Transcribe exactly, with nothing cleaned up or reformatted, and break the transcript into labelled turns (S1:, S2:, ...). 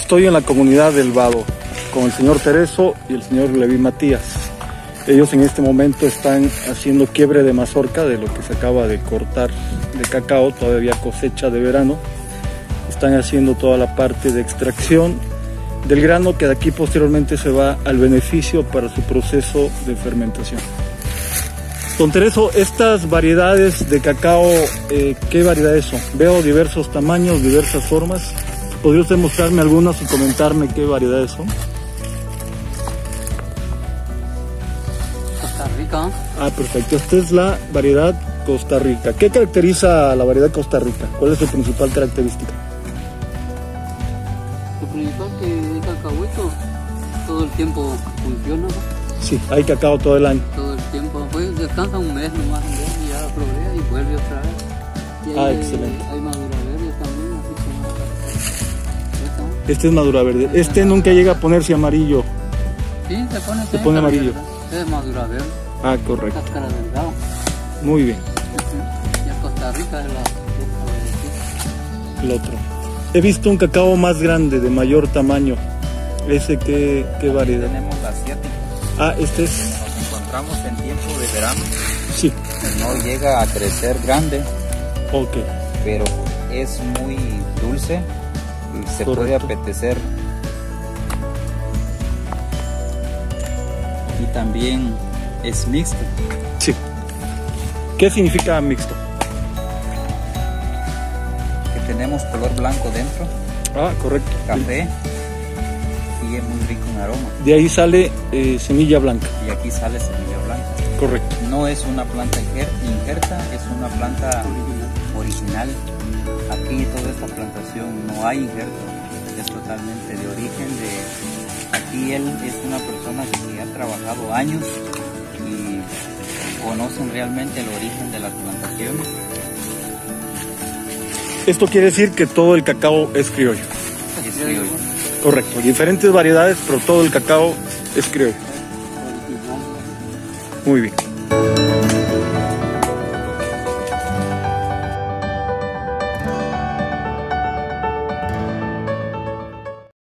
S1: Estoy en la comunidad del Vado con el señor Tereso y el señor Levi Matías. Ellos en este momento están haciendo quiebre de mazorca de lo que se acaba de cortar de cacao, todavía cosecha de verano. Están haciendo toda la parte de extracción del grano que de aquí posteriormente se va al beneficio para su proceso de fermentación. Don Tereso, estas variedades de cacao, eh, ¿qué variedades son? Veo diversos tamaños, diversas formas. ¿Podría usted mostrarme algunas y comentarme qué variedades son?
S2: Costa Rica.
S1: Ah, perfecto. Esta es la variedad Costa Rica. ¿Qué caracteriza a la variedad Costa Rica? ¿Cuál es su principal característica?
S2: Lo principal que es cacahuito, todo el tiempo funciona, ¿no?
S1: Sí, hay cacao todo el año.
S2: Todo el tiempo, pues descansa un mes nomás, un mes y ya progresa y vuelve otra vez. Y
S1: Ah,
S2: hay,
S1: excelente.
S2: Hay madura verde también, así como esta.
S1: Este es madura verde. Este nunca llega a ponerse amarillo.
S2: Sí, se pone,
S1: Se pone amarillo.
S2: Este es madura verde.
S1: Ah, correcto.
S2: Cáscara delgada.
S1: Muy bien.
S2: Y el Costa Rica es la,
S1: El otro. He visto un cacao más grande, de mayor tamaño. ¿Ese qué, qué variedad?
S3: Tenemos la asiática.
S1: Ah, este es...
S3: Nos encontramos en tiempo de verano.
S1: Sí.
S3: No llega a crecer grande,
S1: Ok.
S3: pero es muy dulce y se
S1: Correcto.
S3: puede apetecer. Y también es mixto.
S1: Sí. ¿Qué significa mixto?
S3: Que tenemos color blanco dentro,
S1: Ah, correcto.
S3: café, y es muy rico en aroma.
S1: De ahí sale eh, semilla blanca.
S3: Y aquí sale semilla blanca.
S1: Correcto.
S3: No es una planta injer- injerta, es una planta original. Aquí toda esta plantación no hay injerto, es totalmente de origen de... Aquí él es una persona que ha trabajado años y conocen realmente el origen de las plantaciones.
S1: Esto quiere decir que todo el cacao es criollo.
S3: Es criollo.
S1: Correcto. Diferentes variedades, pero todo el cacao es criollo.
S2: original.
S1: Muy bien.